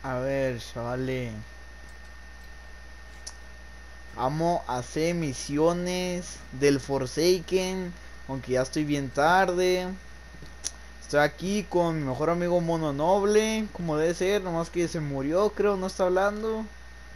A ver, chavales. Vamos a hacer misiones del Forsaken. Aunque ya estoy bien tarde. Estoy aquí con mi mejor amigo Mono Noble. Como debe ser, nomás que se murió, creo, no está hablando.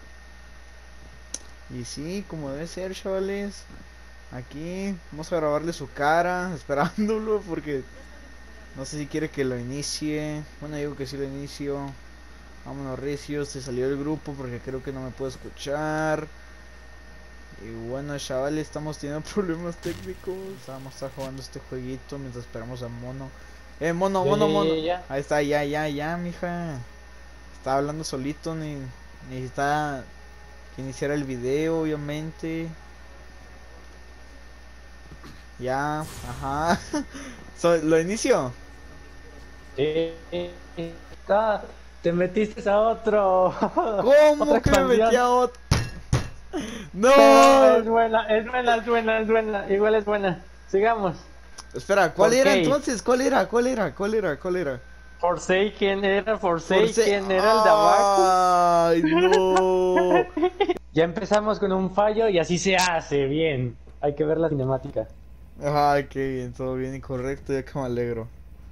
Y sí, como debe ser, chavales. Aquí vamos a grabarle su cara, esperándolo, porque no sé si quiere que lo inicie. Bueno, digo que sí lo inicio. Vámonos, Recio, se salió del grupo porque creo que no me puede escuchar. Y bueno, chavales, estamos teniendo problemas técnicos. Vamos a estar jugando este jueguito mientras esperamos a Mono. Mono, Ya, Mono, ya, ya, Mono. ya, ya. Ahí está, ya, mija. Estaba hablando solito, necesita que iniciara el video, obviamente. Ya, ajá. ¿Lo inicio? Sí, te metiste a otro, otra ¿Cómo que me metí expansión, a otro? pero ¡No! es buena, es buena, es buena, es buena, igual es buena. Sigamos. Espera, ¿cuál ¿Por era qué? entonces? ¿Cuál era? ¿Cuál era? ¿Cuál era? ¿Cuál era? Forse... Forsaken, era el de abajo. ¡Ay, no! Ya empezamos con un fallo y así se hace, bien. Hay que ver la cinemática. Ay, qué bien, todo bien y correcto, ya que me alegro.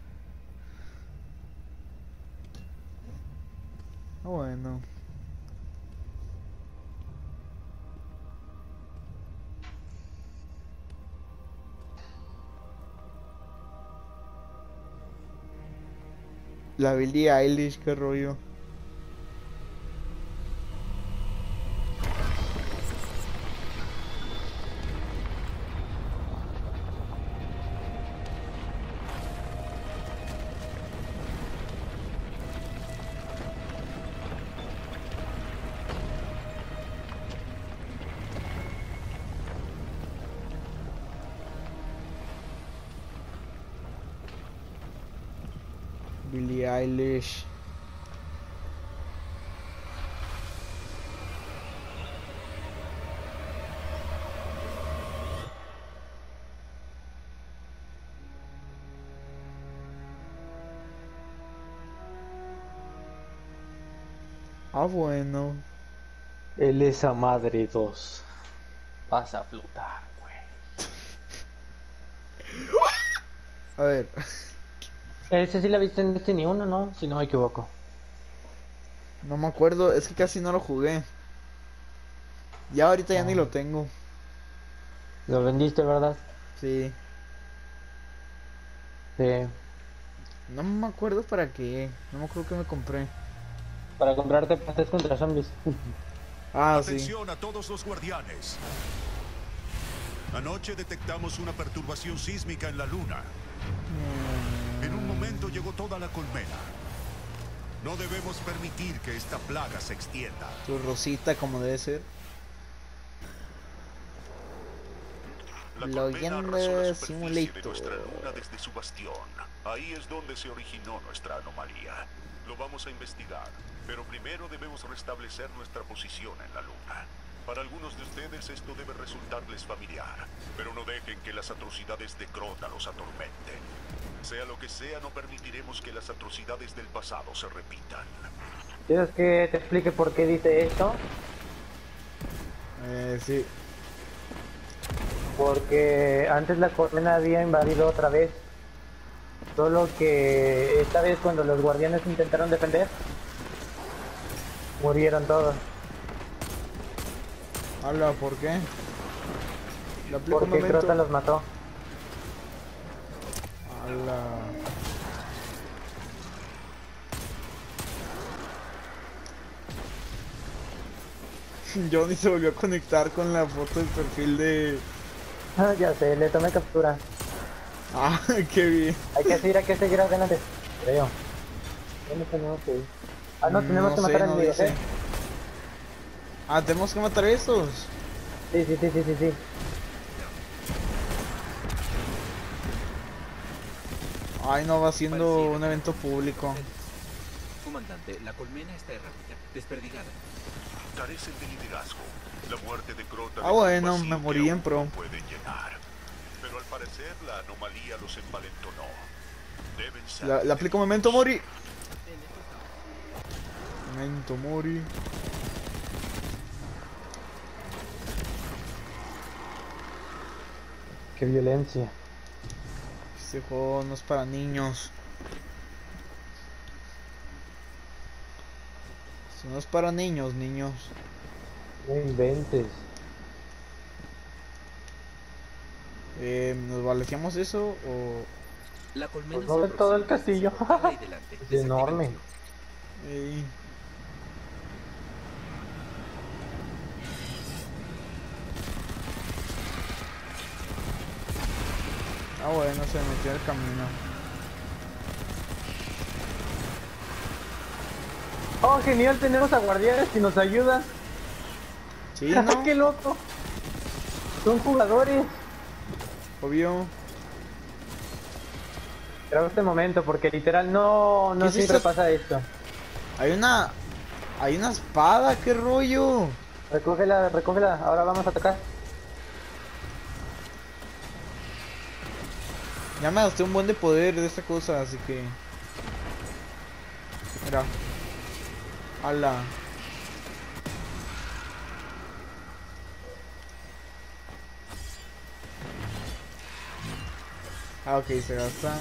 Ah, bueno. La Billie Eilish, qué rollo. Billie Eilish. Ah, bueno. El esa madre 2. Vas a flotar, güey. A ver, Ese sí la viste en Destiny 1, ¿no? Si no me equivoco. no me acuerdo, es que casi no lo jugué. Ya ahorita ya ni Oh. lo tengo. Lo vendiste, ¿verdad? Sí. Sí. No me acuerdo para qué. No me acuerdo que me compré. Para comprarte pastes contra zombies. Ah, sí. Atención a todos los guardianes. Anoche detectamos una perturbación sísmica en la luna. En un momento llegó toda la colmena. No debemos permitir que esta plaga se extienda. Tu rosita como debe ser. La colmena arrasó la Login superficie de Simulator. nuestra luna desde su bastión. Ahí es donde se originó nuestra anomalía. Lo vamos a investigar, pero primero debemos restablecer nuestra posición en la luna. Para algunos de ustedes esto debe resultarles familiar, pero no dejen que las atrocidades de Crota los atormenten. Sea lo que sea, no permitiremos que las atrocidades del pasado se repitan. ¿Quieres que te explique por qué dice esto? Sí. Porque antes la colmena había invadido otra vez. Solo que esta vez cuando los guardianes intentaron defender, murieron todos. Habla, ¿por qué? Le aplico un Porque momento. Crota los mató. Habla. Johnny se volvió a conectar con la foto del perfil de... Ya sé, le tomé captura. Ah, qué bien. Hay que seguir adelante. Creo. ¿Dónde tenemos que ir? Ah, no, tenemos No que sé, matar al no enemigo, dice. ¿eh? Ah, tenemos que matar a estos. Sí, sí, sí, sí, sí, sí. Ay, no, va siendo Pareciera un evento público. Comandante, la colmena está errática, desperdigada. Carecen de liderazgo. La muerte de Crota Ah, dejó un bueno, vacío me que morí en aún pro. no pueden llenar. Pero al parecer la anomalía los envalentonó. Deben ser Le aplico un momento, Mori. Memento mori. Qué violencia. Este juego no es para niños. Si no es para niños, niños. No inventes. ¿Nos balanceamos eso o...? La colmena Pues no ve se todo el aproxima. castillo. Ahí delante. Es Desactiva el enorme. motor. Ey. Ah, bueno, se metió el camino. Oh, genial, tenemos a guardianes que nos ayudan. Sí, ¿no? ¡Qué loco! Son jugadores. Obvio. Graba este momento porque literal no ¿Qué es siempre esto? pasa esto. Hay una... Hay una espada, qué rollo. Recógela, recógela. Ahora vamos a atacar. Ya me gasté un buen de poder de esta cosa, así que... Mira. Ala. Ah, ok, se gasta.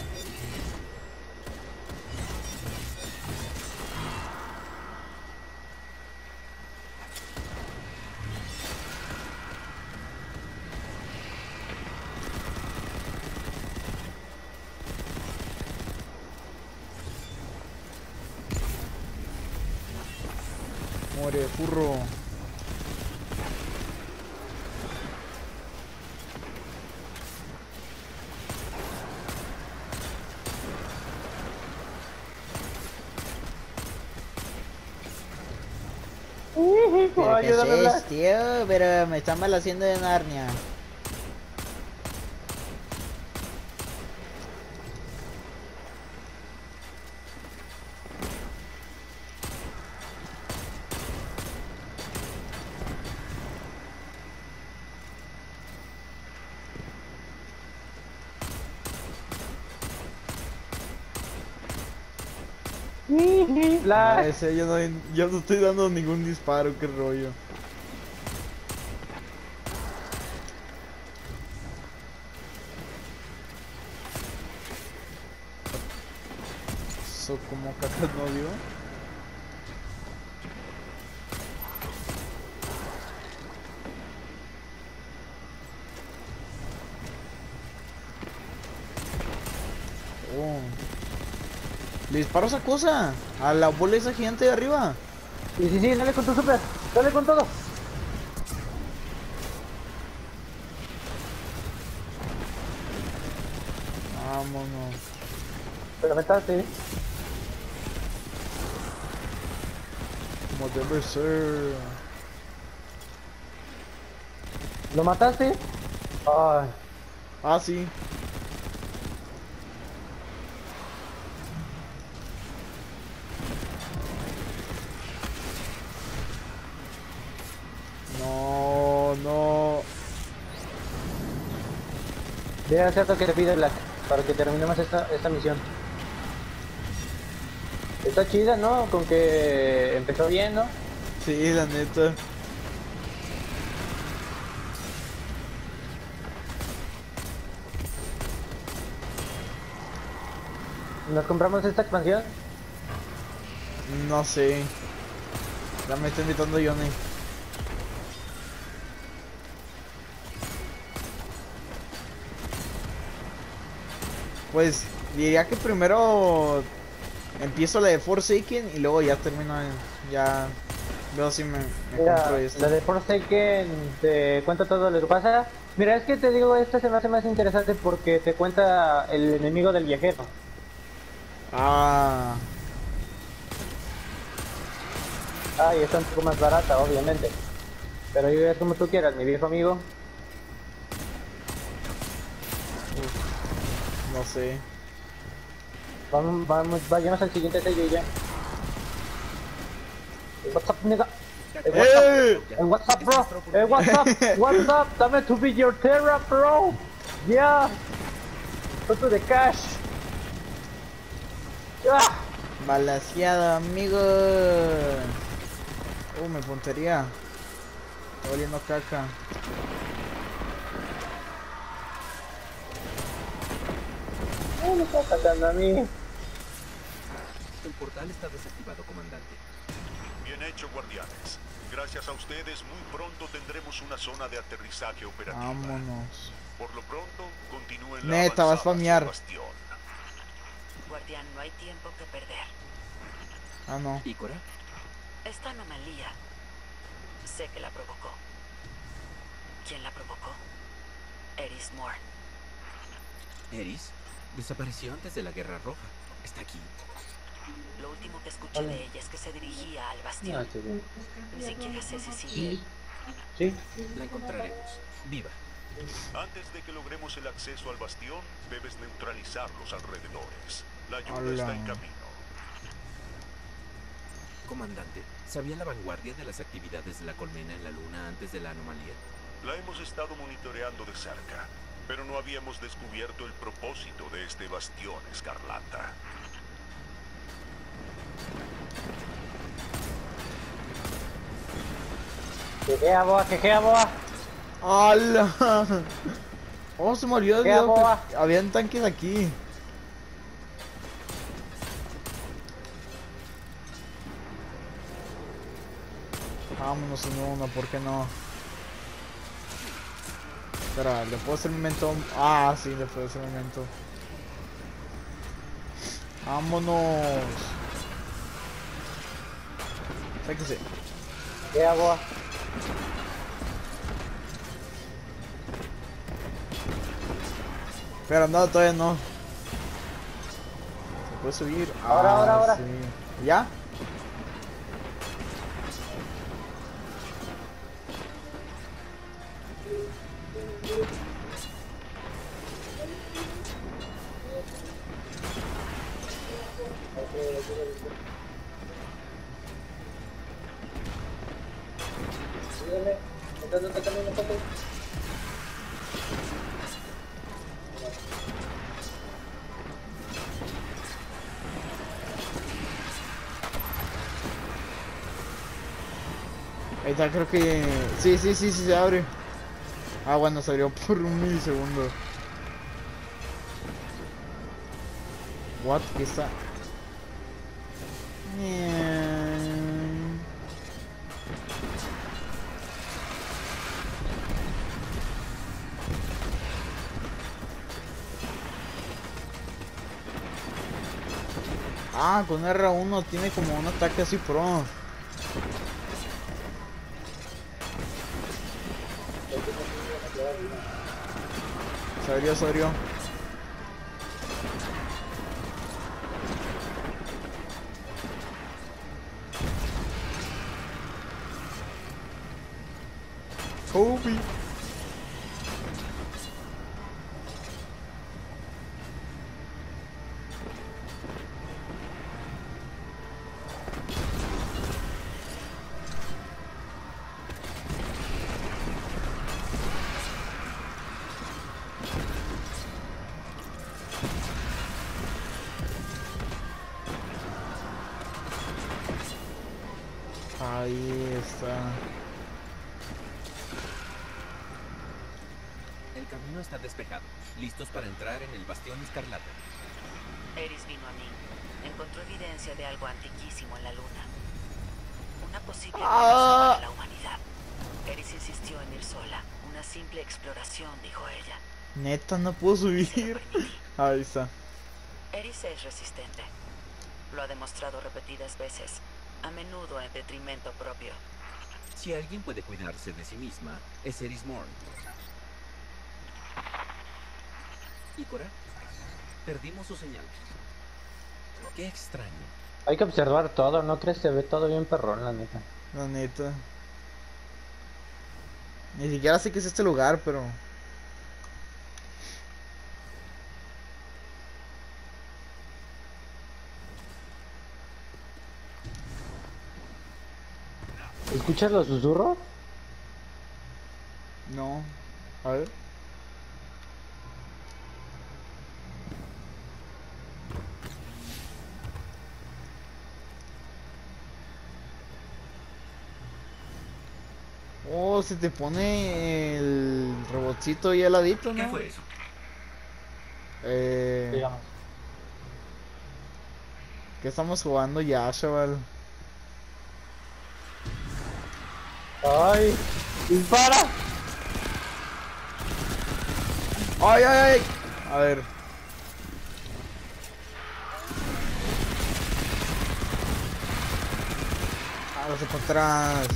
Muere, furro. ¿Puedo ayudarle? tío? Pero me están mal haciendo de Narnia. Ah, Flash. ese yo no estoy dando ningún disparo, qué rollo. Eso como cacas no dio. Oh. Le disparo a esa cosa. A la bola esa gigante de arriba. Sí, dale con tu super. Dale con todo. Vámonos. Pero metaste. Como debe ser. ¿Lo mataste? Ay. Ah, sí. No, no. Debe hacer lo que te pide Black para que terminemos esta misión. Está chida, ¿no? Con que empezó bien, ¿no? Sí, la neta. ¿Nos compramos esta expansión? No sé. Ya me está invitando Johnny. Pues diría que primero empiezo la de Forsaken y luego ya termino. Ya veo si me Mira, compro esta. la de Forsaken te cuenta todo lo que pasa. Mira, es que te digo, esta se me hace más interesante porque te cuenta el enemigo del viajero. Ah, Ah, y está un poco más barata, obviamente. Pero yo es como tú quieras, mi viejo amigo. no sé. Vayamos al siguiente sello y ya. What's up, nigga? ¡Eh! What's up, bro? What's up? What's up? Dame to be your terra, bro. Yeah. Go to the cash. Ah. Balaseado, amigo. Me puntería. Está oliendo caca. Me está atacando a mí. El portal está desactivado, comandante. Bien hecho, guardianes. Gracias a ustedes, muy pronto tendremos una zona de aterrizaje operativa. Vámonos. Por lo pronto, continúen la Neta, va a avanzada hacia spamear. el bastión. Guardián, no hay tiempo que perder. Ah, no. ¿Ícora? Esta anomalía, sé que la provocó. ¿Quién la provocó? Eris Morn. ¿Eris? Desapareció antes de la Guerra Roja. ¿Está aquí? Lo último que escuché de ella es que se dirigía al bastión. No, estoy bien. Ni siquiera sé si sigue. Sí. La encontraremos. Viva. Antes de que logremos el acceso al bastión, debes neutralizar los alrededores. La ayuda Hola. está en camino. Comandante, ¿sabía la vanguardia de las actividades de la colmena en la luna antes de la anomalía? La hemos estado monitoreando de cerca, pero no habíamos descubierto el propósito de este bastión escarlata. Quejea, boa. ¡Hala! Oh, se me olvidó ¿Qué hago? que habían tanques aquí. Vámonos en uno, ¿por qué no? Espera, ¿le puedo hacer memento? Ah, sí, le puedo hacer memento. Vámonos. Sáquese. Quejea, boa. Pero no, todavía no. ¿Se puede subir? Ahora. Sí. ¿Ya? Ahí está, creo que... Sí, se abre. Ah, bueno, se abrió por un milisegundo. What? ¿Qué está? Ah, con R1 tiene como un ataque así pro. Se abrió. Kobe. Ahí está. El camino está despejado. Listos para entrar en el bastión escarlata. Eris vino a mí. Encontró evidencia de algo antiquísimo en la luna. Una posible amenaza para la humanidad. Eris insistió en ir sola. Una simple exploración, dijo ella. Neta, no puedo Se lo subir. permití. Ahí está. Eris es resistente. Lo ha demostrado repetidas veces, a menudo en detrimento propio. Si alguien puede cuidarse de sí misma, es Eris Morn. ¿Ícora? Perdimos su señal. Qué extraño. Hay que observar todo, ¿no crees? Se ve todo bien perrón, la neta. La neta. Ni siquiera sé qué es este lugar, pero... ¿Escuchas los susurros? No. A ver. Oh, se te pone el robotcito ahí al ladito, ¿no? ¿Qué fue eso? Digamos. ¿Qué estamos jugando ya, chaval? ¡Ay! ¡Dispara! ¡Ay, ay, ay! A ver. Hágase para atrás.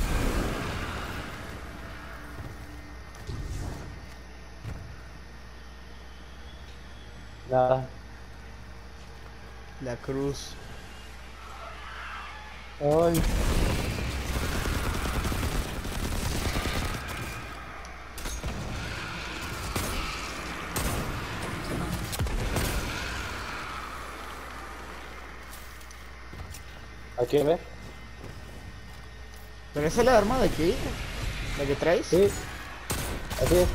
Nada. La cruz. ¡Ay! ¿Aquí ves? ¿Pero esa es la arma de aquí? ¿La que traes? Sí. Así es.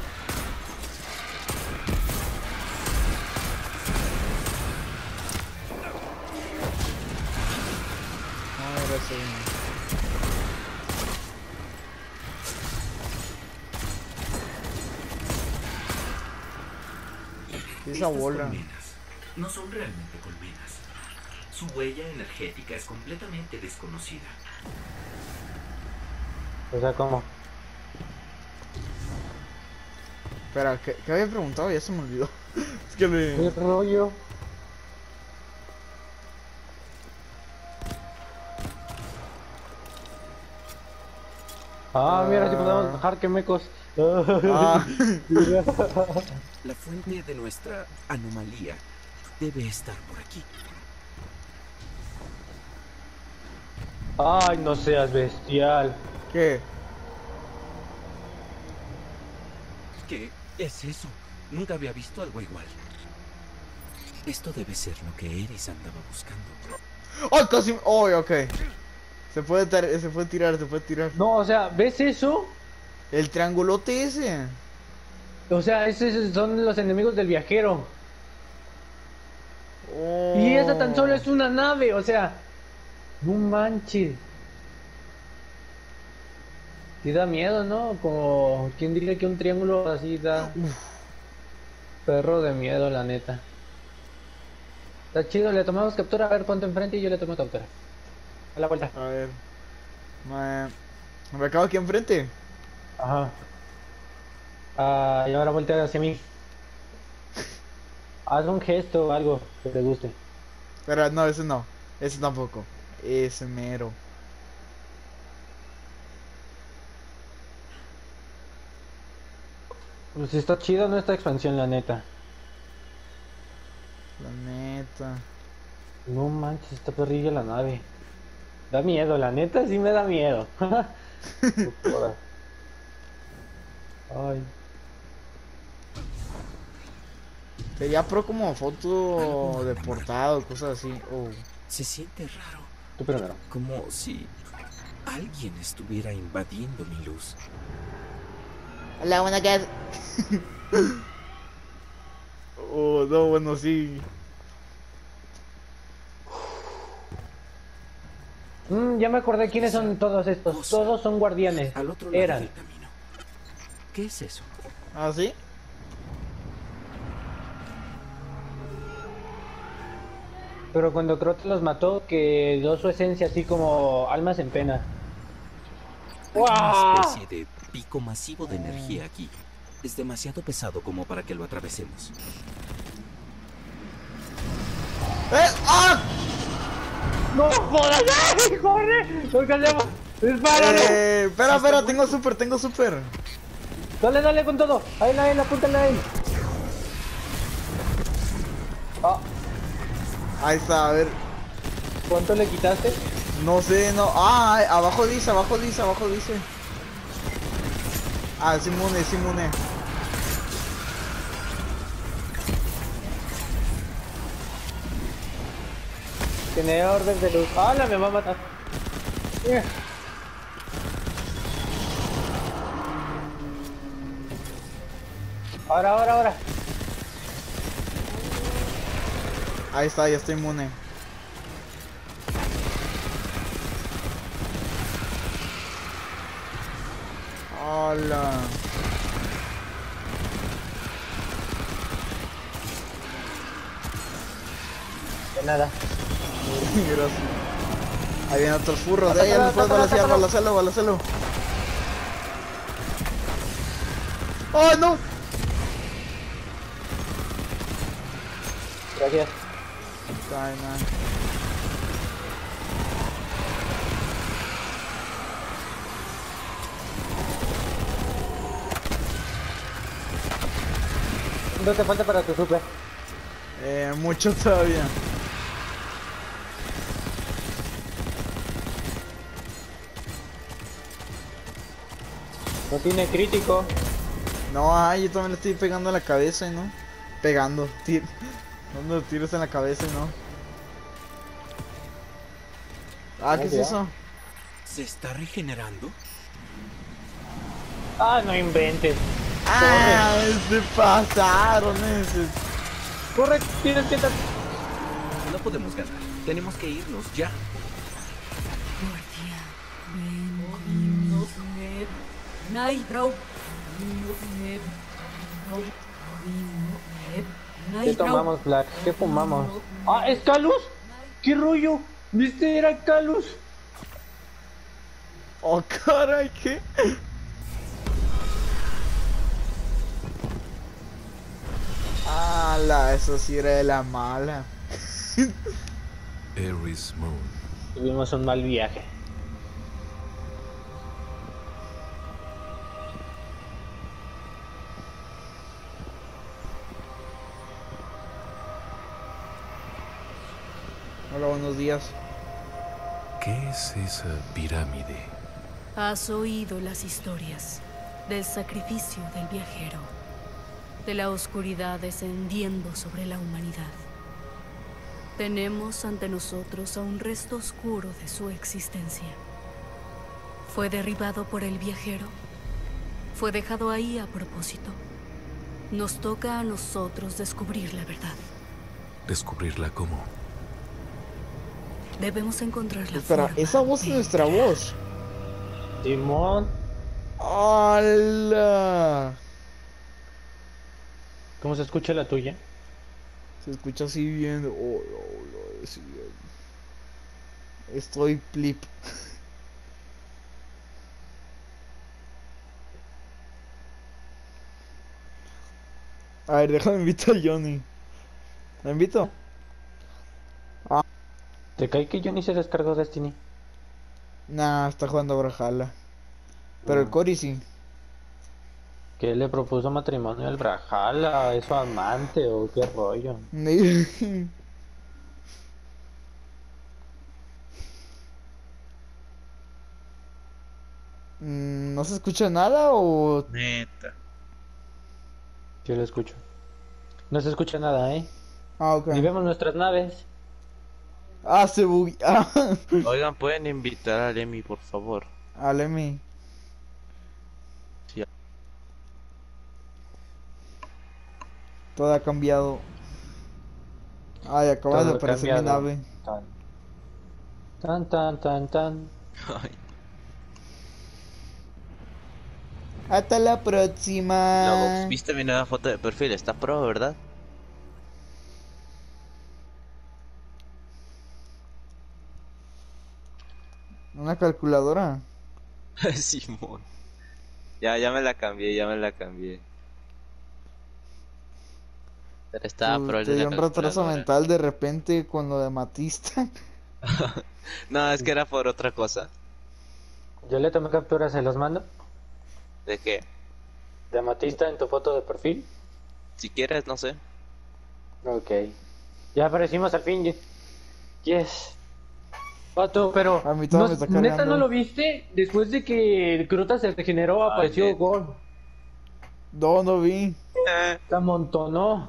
No, era así. Esa Estas bola. colmenas no son realmente colmenas. Su huella energética es completamente desconocida. O sea, ¿cómo? Espera, ¿qué había preguntado? Ya se me olvidó. Es que ¿Qué me... rollo? Mira, si podemos bajar, que mecos. Ah, La fuente de nuestra anomalía debe estar por aquí. Ay, no seas bestial. ¿qué? ¿Qué es eso? Nunca había visto algo igual. Esto debe ser lo que Eris andaba buscando. ¡Oh, casi! ¡Oh, ok! Se puede tirar, se puede tirar. No, o sea, ¿ves eso? El triangulote ese. O sea, esos son los enemigos del viajero. Oh. Y esa tan solo es una nave, o sea. No manches. Sí da miedo, ¿no? Como, ¿quién diría que un triángulo así da? Perro de miedo, la neta. Está chido, le tomamos captura, a ver cuánto enfrente y yo le tomo captura. A la vuelta. A ver. Me acabo aquí enfrente. Ajá. Y ahora voltea hacia mí. Haz un gesto o algo que te guste. Pero no, ese no. Ese tampoco. Ese mero. Pues está chido, ¿no? Esta expansión, la neta. La neta. No manches, está perrilla la nave. Da miedo, la neta sí me da miedo. Joder. Ay. Sería pro como foto de portada o cosas así. Oh. Se siente raro, Tú primero. como si alguien estuviera invadiendo mi luz. Hola, buena casa. Oh, no, bueno, sí. Ya me acordé quiénes son todos estos. Todos son guardianes. Al otro lado Eran. del camino. ¿Qué es eso? ¿Ah, sí? Pero cuando Crote los mató, quedó su esencia así como almas en pena. Hay una ¡Guau! especie de pico masivo de energía aquí. Es demasiado pesado como para que lo atravesemos. ¡Ah! ¡No jodas! ¡Ay, corre! ¡No alcanzamos! ¡Dispárale! Espera, tengo super. Dale, dale con todo. A él, apúntale a él. Ah, Ahí está, a ver. ¿cuánto le quitaste? No sé, no. Ah, abajo dice. Ah, es inmune. Tiene orden de luz. ¡Hala! Me va a matar. Ahora. Ahí está, ya estoy inmune. nada. Gracias. Ahí vienen otros furros. De ahí ya nos puedes balancear, balacelo. ¡Oh, no! Gracias. Ay, man. ¿Cuánto te falta para tu super? Mucho todavía. No tiene crítico. No, yo también le estoy pegando en la cabeza, ¿no? Pegando, dando tiros en la cabeza, ¿no? Ah, ¿qué es ya. eso? ¿Se está regenerando? Ah, no inventes. Ah, se pasaron esos. Corre, tienes que... No podemos ganar. Tenemos que irnos ya. ¿Qué tomamos, Black? ¿Qué fumamos? ¡Ah, es Calus! ¿Qué rollo? ¿Viste? Era Calus. Oh, caray, ¿qué? Ala, eso sí era de la mala. Eris Moon. Tuvimos un mal viaje. Hola, buenos días. ¿Qué es esa pirámide? Has oído las historias del sacrificio del viajero, de la oscuridad descendiendo sobre la humanidad. Tenemos ante nosotros a un resto oscuro de su existencia. ¿Fue derribado por el viajero? ¿Fue dejado ahí a propósito? Nos toca a nosotros descubrir la verdad. ¿Descubrirla cómo? Debemos encontrar la Espera, forma esa voz es de nuestra entrar. voz. Simón. ¡Hala! ¿Cómo se escucha la tuya? Se escucha así bien. Hola, así bien. Estoy plip. A ver, déjame invitar a Johnny. ¿La invito? ¿Te cae que Johnny se descargó Destiny? Nah, está jugando Brawlhalla. Pero el Cory sí. ¿Qué le propuso matrimonio al Brawlhalla? ¿Es su amante o qué rollo? ¿No se escucha nada o...? Neta. Yo lo escucho. No se escucha nada, ¿eh? Ah, ok. Ni vemos nuestras naves. Ah, se bugueó. Ah, Oigan, pueden invitar a Lemmy, por favor. a Lemmy. Sí. Todo ha cambiado. Ay, acaba Todo de ha aparecer mi cambiado. nave. Tan. Ay, Hasta la Lobox, próxima. viste mi nueva foto de perfil, está pro, ¿verdad? Una calculadora. Simón. Ya me la cambié. Pero estaba pro el Te de dio la un retraso calculadora. mental de repente con lo de Matista. No, es que era por otra cosa. Yo le tomé captura, se los mando. ¿De qué? De Amatista en tu foto de perfil. Si quieres, no sé. Ok. Ya aparecimos al fin. Yes. Pato, pero... A mí todo me está ¿Neta cargando. no lo viste? Después de que el Crota se regeneró, apareció neta. Gol. No vi. Se amontonó.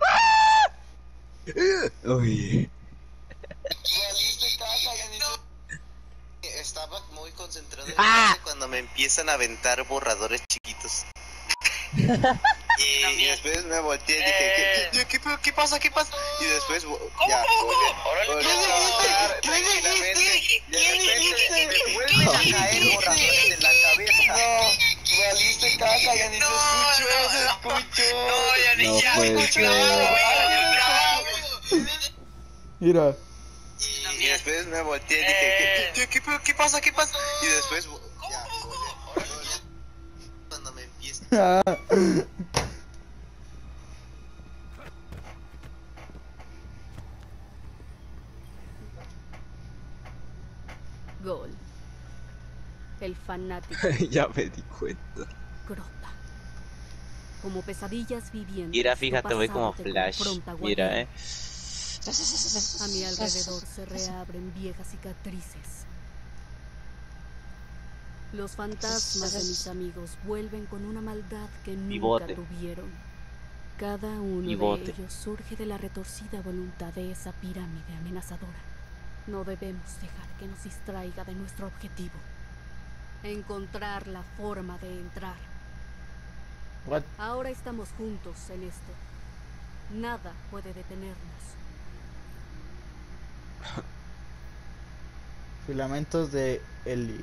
Uy. Estaba muy concentrado en clase cuando me empiezan a aventar borradores chiquitos. Y después me volteé y dije, ¿qué pasa? Y después ya, volví a trabajar tranquilamente. Y de repente me vuelven a caer borradores en la cabeza. No, valiste caca, ya ni se escuchó. No puede ser. Y Mira. Y después me volteé y dije, ¿qué pasa? ¿Qué pasa? Y después, ya, ahora cuando me empieza. Gol. El fanático. Ya me di cuenta. Grota. Como pesadillas vivientes. Mira, fíjate, tu voy como pasado te Flash. confronta, Mira, guardián. A mi alrededor se reabren viejas cicatrices. Los fantasmas de mis amigos vuelven con una maldad que nunca Pivote. tuvieron. Cada uno Pivote. de ellos surge de la retorcida voluntad de esa pirámide amenazadora. No debemos dejar que nos distraiga de nuestro objetivo. Encontrar la forma de entrar. What? Ahora estamos juntos en esto. Nada puede detenernos. Filamentos de helio.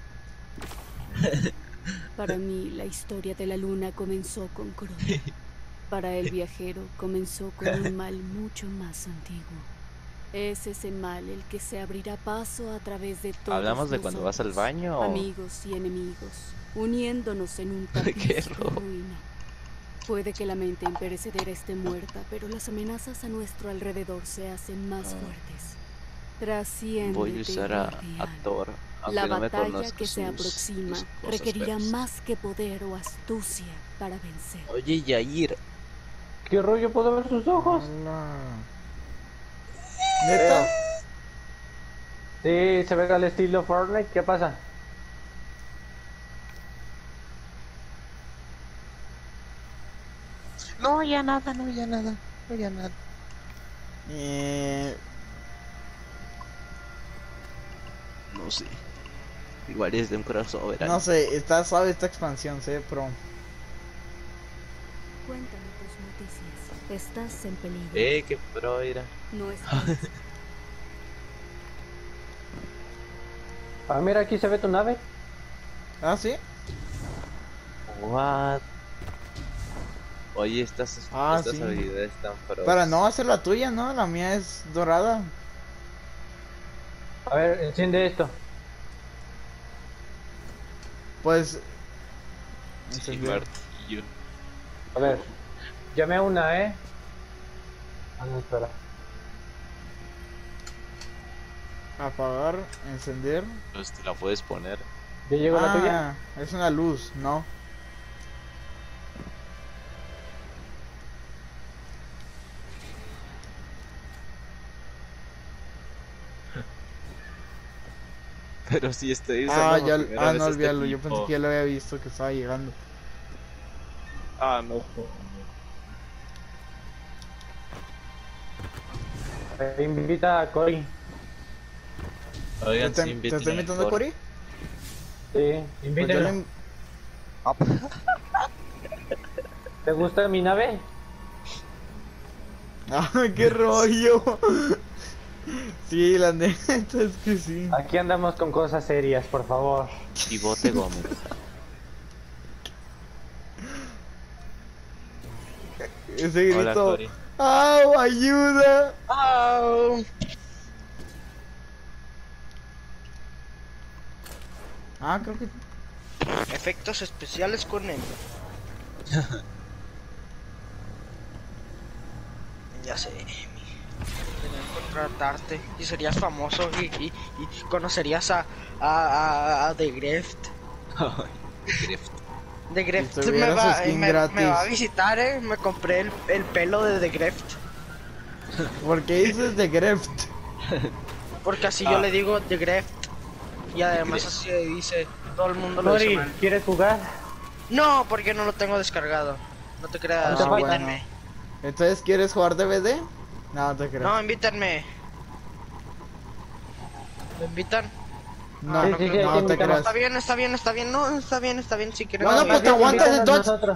Para mí, la historia de la luna comenzó con Crota. Para el viajero, comenzó con un mal mucho más antiguo. Es ese mal el que se abrirá paso a través de todos ¿Hablamos de cuando vas al nosotros, baño o...? amigos y enemigos, uniéndonos en un tapiz Qué de robo. ruina. Puede que la mente imperecedera esté muerta, pero las amenazas a nuestro alrededor se hacen más fuertes. Trasciende. Voy a usar a Thor, aunque La no me batalla conozco que se sus aproxima cosas requerirá feas. más que poder o astucia para vencer. Oye, Yair, ¿Qué rollo? ¿Puedo ver sus ojos? ¿Neta? Sí, se ve al estilo Fortnite. ¿Qué pasa? no, ya nada. No sé. Igual es de un crossover. No sé, está suave esta expansión, pro. Cuéntame tus noticias. Estás en peligro. Qué pro era. No estás. Ah, mira, aquí se ve tu nave. ¿Ah, sí? What? Oye, estas Sí. habilidades están pros. Para no hacer la tuya, ¿no? La mía es dorada. A ver, enciende esto. Pues... Sí, encendió. martillo. A ver, llamé a una, Ah, no, espera. Apagar, encender. Pues te la puedes poner. ¿Ya llegó la tuya? Es una luz, ¿no? Pero sí estoy usando por primera vez no, este olvídalo, yo equipo. pensé que ya lo había visto que estaba llegando. No. Invita a Cory. Oigan, ¿Te sí, estoy inviten al invitando a Cori. Cory? Sí, Pues yo invítalo. le- ¿Te gusta mi nave? ¡Ah, qué rollo! Sí, la neta es que sí. Aquí andamos con cosas serias, por favor. Pivote Gómez. Ese Hola, grito. Cori. ¡Au! ¡Ayuda! Creo que... Efectos especiales con él. Ya sé, Emi. Tenía que contratarte y serías famoso y conocerías a The Greft. The Greft Si tuvieras skin gratis. me va a visitar, me compré el pelo de The Greft. ¿Por qué dices de Greft? Porque así yo le digo The Greft. Y además así se dice, todo el mundo lo dice Cory, mal. ¿quieres jugar? No, porque no lo tengo descargado. No te creas, Ah, invítenme. bueno. Entonces, ¿quieres jugar DVD? No te creo. No, invítenme. ¿Me invitan? No, Sí, no, sí, sí, no sí, te invítame. creas. Está bien, está bien, está bien. No, está bien, si quieren. Bueno, pues te aguantas Invítanos entonces. nosotros.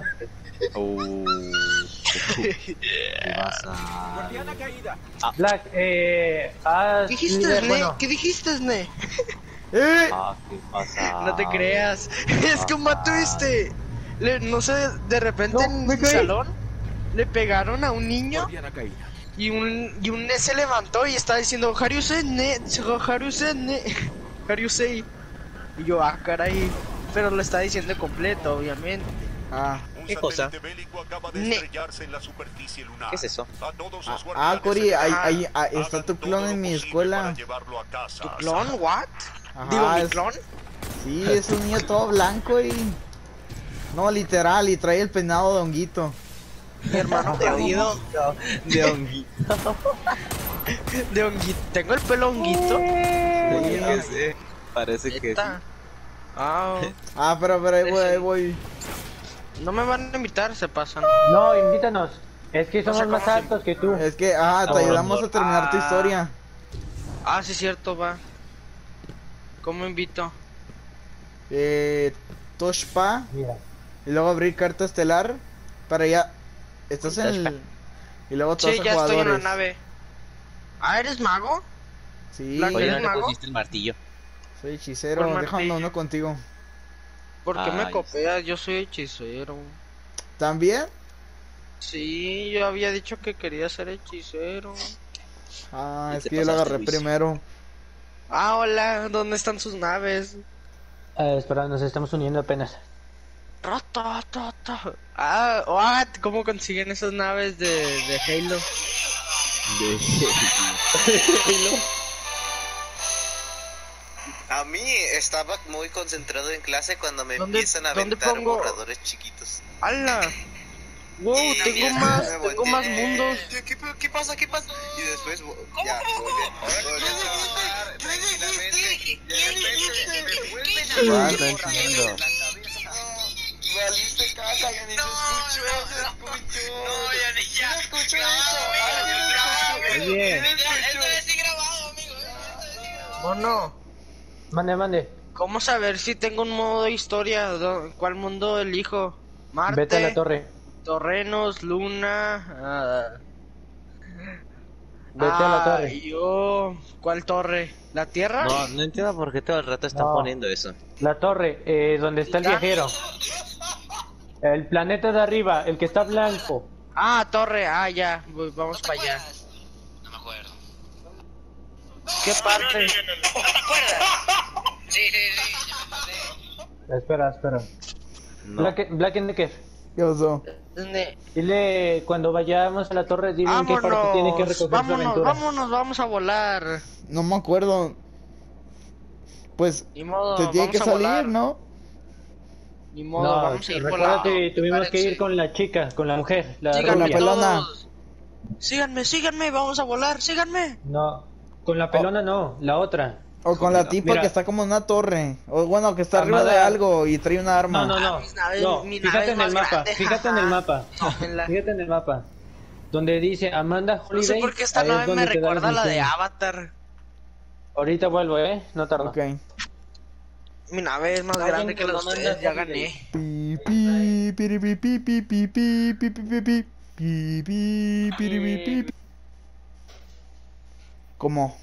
¿Qué pasa? Black, haz ¿Qué dijiste, líder, Sne? bueno, ¿Qué dijiste, Sne? ¡Eh! ¿Qué pasa? No te creas. Es como a Twiste. No sé, de repente No, en me su caí. salón le pegaron a un niño Y un se levantó y estaba diciendo Haryusene, Haryusene, Haryusei. Y yo, caray. Pero lo está diciendo completo, obviamente. Un ¿Qué cosa? satélite bélico acaba de estrellarse en la superficie lunar. ¿Qué es eso? A todos los guardianes Cori, ahí hagan está tu todo clon lo en mi posible escuela. para llevarlo a casa. ¿Tu clon? ¿What? Ajá, Digo, ¿mi es- clon? Sí, es un niño todo blanco y... No, literal, y trae el peinado de honguito. Mi hermano jodido. De honguito. De honguito. ¿Tengo el pelo honguito? Que sé. Parece que sí. Neta. Ah, Pero ahí voy. no me van a invitar, se pasan. No, invítanos. Es que No sé somos más cómo se- altos que tú. Es que, te ayudamos a terminar tu historia. Ah, sí, cierto, va. ¿Cómo invito? Toshpa, Mira. y luego abrir carta estelar, para ya... Estás en el... Y luego todos Sí, los ya estoy en la jugadores. nave. Ah, ¿eres mago? Sí, La- Oye, ¿Eres ¿no le mago? pusiste el martillo? soy hechicero, Con déjame martillo. uno contigo. ¿Por qué me Ay, copias? Yo soy hechicero. ¿También? Sí, yo había dicho que quería ser hechicero. Es te que yo lo pasaste, agarré Luis. primero. Hola, ¿dónde están sus naves? Espera, nos estamos uniendo apenas. What? ¿Cómo consiguen esas naves de Halo? A mí estaba muy concentrado en clase cuando me ¿Dónde- empiezan a dónde aventar pongo? borradores chiquitos. ¡Hala! Wow, Y tengo me más volteé. mundos. ¿Qué pasa? ¿Qué pasa? Y después ya volví a trabajar tranquilamente. Y de repente me vuelven a No dar entiendo. borradores en la cabeza. Valiste caca, ya ni se escuchó, se escuchó. No, ya ni ya. ¿Se escuchó eso? Oye. Esto es grabado, amigo. Mono, Mande. ¿cómo saber si tengo un modo historia? ¿Cuál mundo elijo? Marte, Vete a la torre. Torrenos, Luna. Vete a la torre. ¿Cuál torre? ¿La Tierra? No entiendo por qué todo el rato están No. poniendo eso. La torre, donde está el ¿Ya? viajero. El planeta de arriba, el que está blanco. Torre, ya, vamos para allá. No me acuerdo. ¿Qué parte? ¿No te acuerdas? Sí. Espera. No. Black and Decker. ¿Qué pasó? Dile cuando vayamos a la torre, dile en qué parte tiene que recoger su aventura. Vamos a volar. No me acuerdo. Pues, Ni modo, te tiene vamos que a salir, volar. ¿no? Ni modo, No, vamos a ir por recuerda la... que tuvimos que ir con la chica, con la mujer, la Síganme la rubia. pelona. todos. Síganme, vamos a volar, síganme. No, con la pelona no, la otra. O con la Mira. tipa que está como en una torre. O bueno, que está arriba Amada. de algo y trae una arma. No. mis naves- No, mi nave fíjate es en el más mapa, grande, fíjate en el jaja. mapa. Tómenla. Fíjate en el mapa. Donde dice Amanda No Holiday. sé por qué esta ahí es nave donde me te da recuerda a la de misiones. Avatar. Ahorita vuelvo, no tardo. Ok. Mi nave es más Alguien grande que con la de Amanda ustedes, ya Holiday. gané. Pi, pi, piri, pi, pi, pi, pi, pi, pi, pi, pi, pi, pi, pi, piri, pi, pi. ¿Cómo?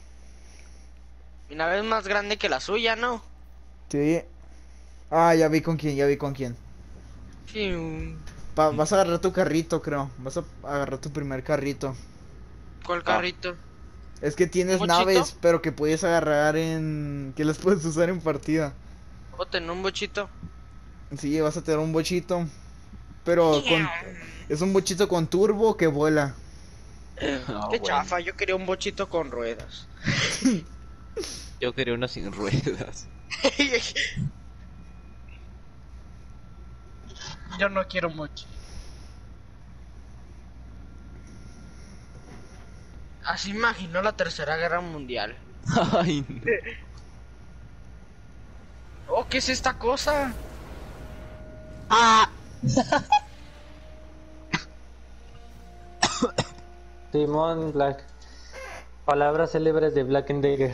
Mi nave es más grande que la suya, ¿no? Sí. Ya vi con quién. Sí. Vas a agarrar tu carrito, creo. Vas a agarrar tu primer carrito. ¿Cuál carrito? Es que tienes ¿Un bochito? naves, pero que puedes agarrar que las puedes usar en partida. ¿O tener un bochito? Sí, vas a tener un bochito. Pero es un bochito con turbo que vuela. Qué chafa, yo quería un bochito con ruedas. Yo quería uno sin ruedas. Yo no quiero mucho. Así imaginó la Tercera Guerra Mundial. Ay, no. Oh, ¿qué es esta cosa? Simón Black. Palabras célebres de Black and Decker.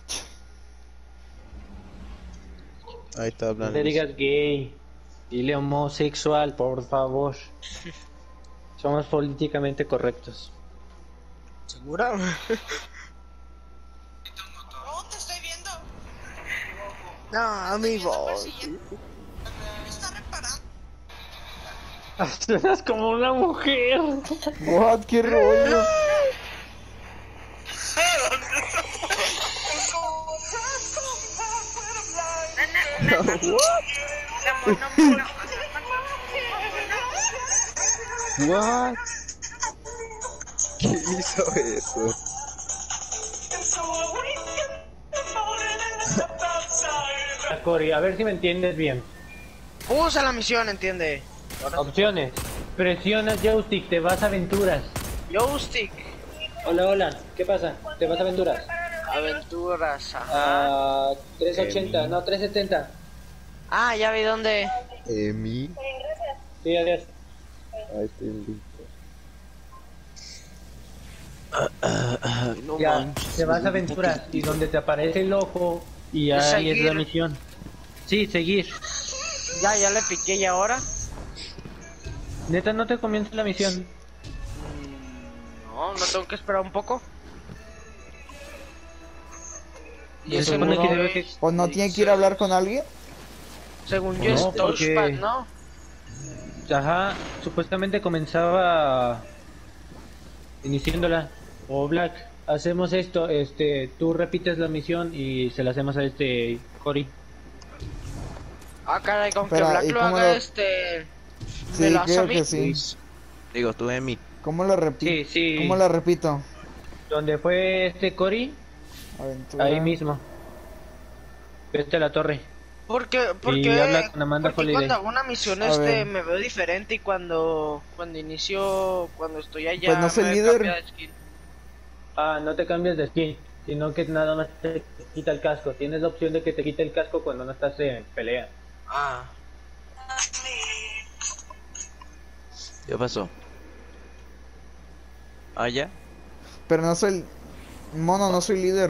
Ahí está No hablando. le digas gay. Dile homosexual, por favor. Somos políticamente correctos. ¿Segura? No, te estoy viendo. No, amigo. Está reparando. Suenas como una mujer. What, qué rollo. What? ¿Quién hizo eso? Cory, a ver si me entiendes bien. Usa la misión, entiende. Opciones. Presionas joystick, te vas a aventuras. Joystick. Hola, hola. ¿Qué pasa? ¿Te vas a aventuras? Aventuras, ajá. Ah, 380, no, 370. Ah, ya vi dónde. Emi. Sí, adiós. Ahí estoy listo. No Ya, manches, te vas a me aventuras y donde te aparece el ojo y Es ahí es la seguir. misión. Sí, seguir. Ya le piqué y ahora. Neta, no te comienza la misión. No tengo que esperar un poco. Y Se ese supone no, que debe que... ¿O no tiene que ir a hablar con alguien? según yo No, es porque- touchpad, ¿no? Ajá, supuestamente comenzaba iniciándola. O Black, hacemos esto, tú repites la misión y se la hacemos a Cory. Ah, caray, con Espera, que Black ¿y lo cómo haga, lo- me Sí, lo hace a creo mí. que sí. Luis. Digo, tú, Emi. ¿Cómo lo repito? Sí, sí. ¿Cómo lo repito? Donde fue Cory, Aventura. ahí mismo. Vete a la torre. Porque habla con Amanda porque Holiday. cuando hago una misión A ver. me veo diferente y cuando inicio, cuando estoy allá Pues no soy me líder. cambia de skin. Ah, no te cambies de skin, sino que nada más te quita el casco. Tienes la opción de que te quite el casco cuando no estás en pelea. Ah, ¿Qué pasó? ¿Ah, ya? Pero no soy... Mono, no soy líder.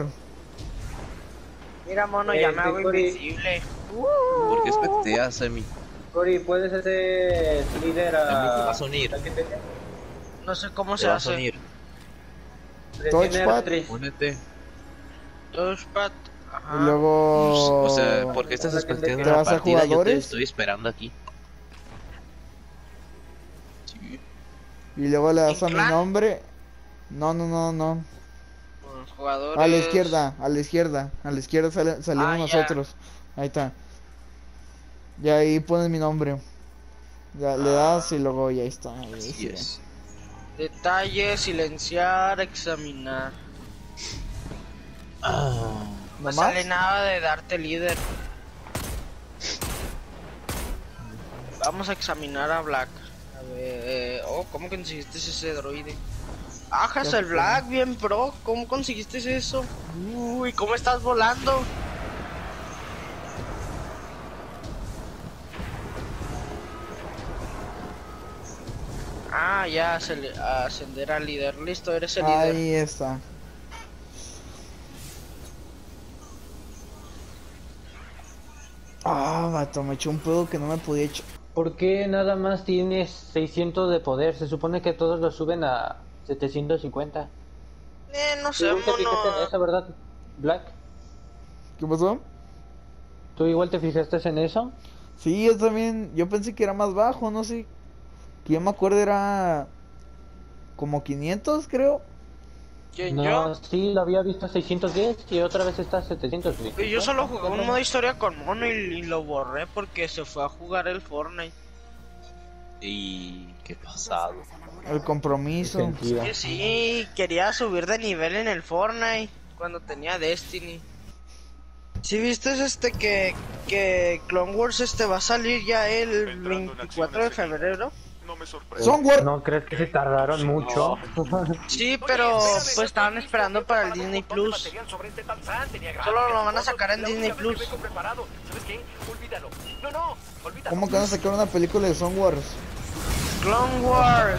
mira mono, ya me hago Cory. invisible. ¿Por qué especteas, Emi? Cory, ¿puedes hacer líder Emi, te a... vas a unir. al que te- No sé cómo Te se vas a hace. unir. Presiona Touchpad. R3. Únete. Touchpad. Ajá. Y luego... O sea, ¿por qué estás Ahora que especteando te la vas a partida? Yo te jugadores. estoy esperando aquí. Sí. Y luego le das a mi ¿En clan? nombre. No. Los jugadores. A la izquierda, a la izquierda. A la izquierda salimos Ah, ya. nosotros. Ahí está. Y ahí pones mi nombre. Ya le das y luego ya está. Ahí Así sí. es. Detalles, silenciar, examinar. No ¿Nomás? sale nada de darte líder. Vamos a examinar a Black. A ver, ¿cómo conseguiste ese droide? Ajas el Black, bien pro. ¿Cómo conseguiste eso? Uy, ¿cómo estás volando? Ah, ya, ascender al líder. Listo, eres el líder. Ahí está. Ah, vato, me eché un pedo que no me podía echar. ¿Por qué nada más tienes 600 de poder? Se supone que todos lo suben a 750. No sé, ¿Tú te fijaste en mono. eso, verdad, Black? ¿Qué pasó? ¿Tú igual te fijaste en eso? Sí, yo también. Yo pensé que era más bajo, no sé. Que yo me acuerdo era. Como 500, creo. ¿Quién, No, yo? sí, lo había visto a 610 y otra vez está a 700. Yo solo jugué un modo historia con mono y lo borré porque se fue a jugar el Fortnite. Y qué pasado. El compromiso. Que sí, quería subir de nivel en el Fortnite cuando tenía Destiny. Si viste que Clone Wars va a salir ya el Entrando en 24 de acciones febrero? No me sorprende. Sonwar. ¿No crees que se tardaron mucho? Sí, pero pues estaban esperando para el Disney Plus. Solo lo van a sacar en Disney Plus. ¿Cómo que van a sacar una película de Song Wars? Clone Wars.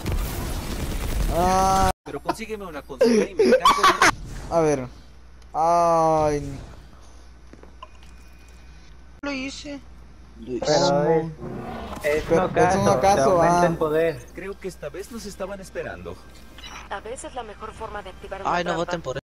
Ah, Pero consígueme una consola y me encargo de... a ver. Ay. Lo hice. Pero es Pero un es un ocaso, ocaso, te aumenta ah. el poder. Creo que esta vez nos estaban esperando. A veces la mejor forma de activar Ay, una no trampa voten por